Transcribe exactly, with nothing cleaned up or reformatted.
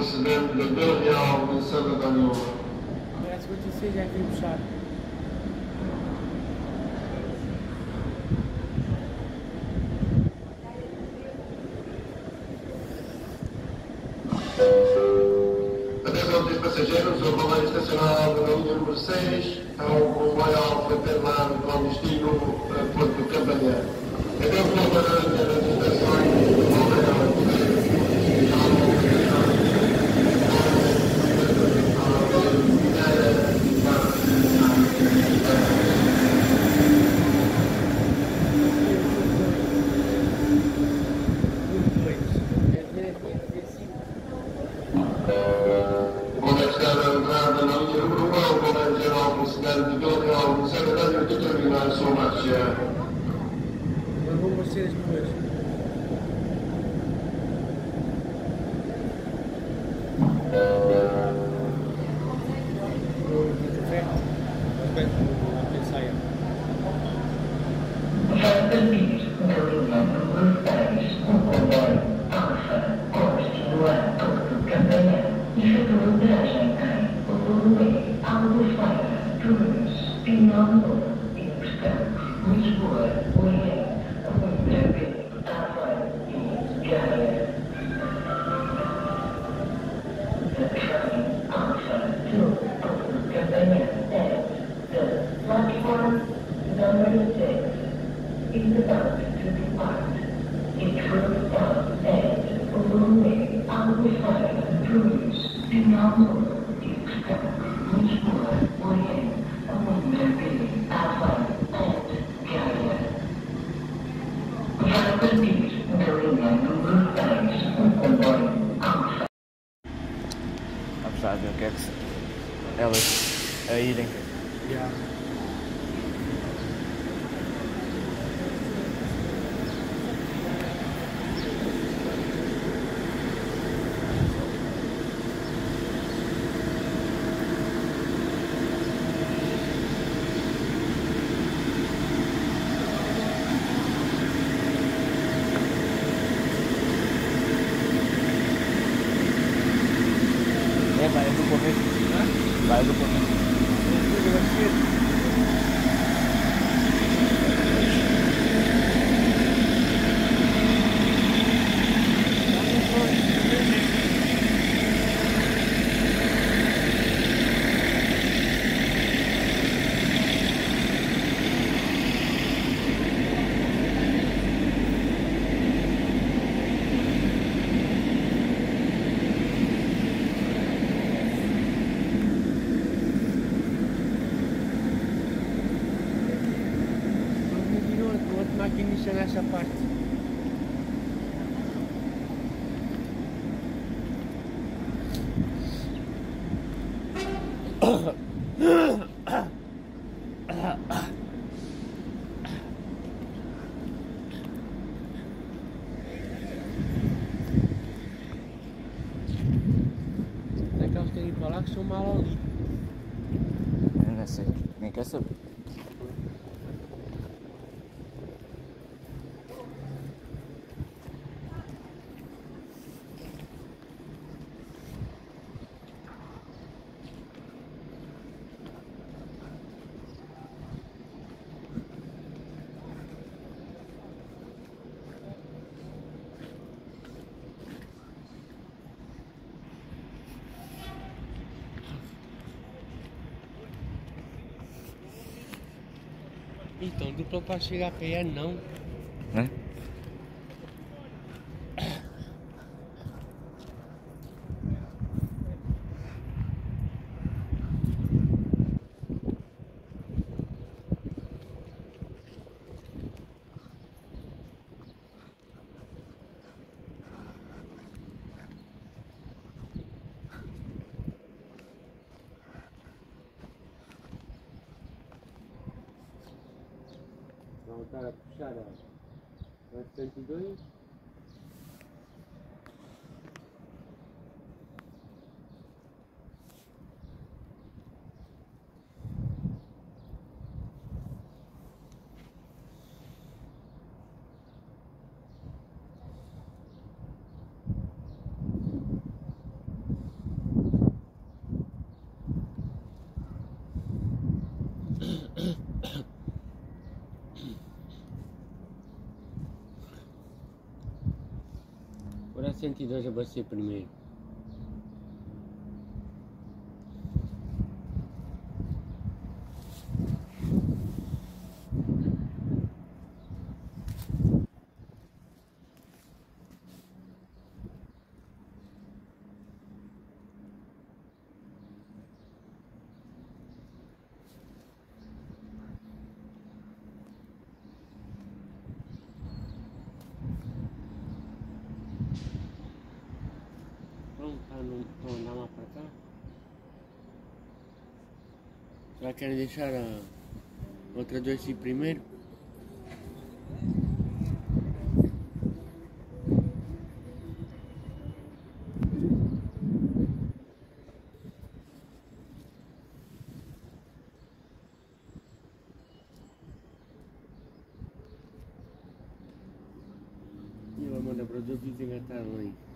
presidente da Vila Real de Santa Daniela. Parece que você já quer puxar. Atenção dos passageiros, o comboio estacionado na linha número seis, é um comboio Alfa Termar com destino a Porto Campanhã. Atenção para as estações do comboio. De Vila Real de Santa Daniela que terminar a sua marcha. Mas vão vocês duas. Vai permitir na linha número dez o comboio Alfa Costa do Porto Campanhã e efetua viagem em Volume, Albufeira, Tunes, Pinhal Novo, Portanto, Lisboa, Oiê, Coimbra, Aveiro e Gaia. The train Alpha to Porto Campanha at the platform number six is about to depart. It will stop at Volume, Albufeira, Tunes, Pinhal Novo, Portanto, Lisboa, Oiê. Vai partir da linha número dez o comboio Alfa. Vamos lá ver o que é que se... elas a irem. Yeah. Vai do começo. Vai do começo. Maquinista nessa parte. Será que elas querem ir para lá que são mal ali? Eu não sei, nem quer saber. Então, dupla para chegar a pé não. Né? Vamos estar a puxar a setenta e dois. cento e dois abastecer primeiro. Pronto, tá no, vou andar lá pra cá. Já querem deixar a outra dois ir primeiro? E eu vou mandar para os outros engatar ali.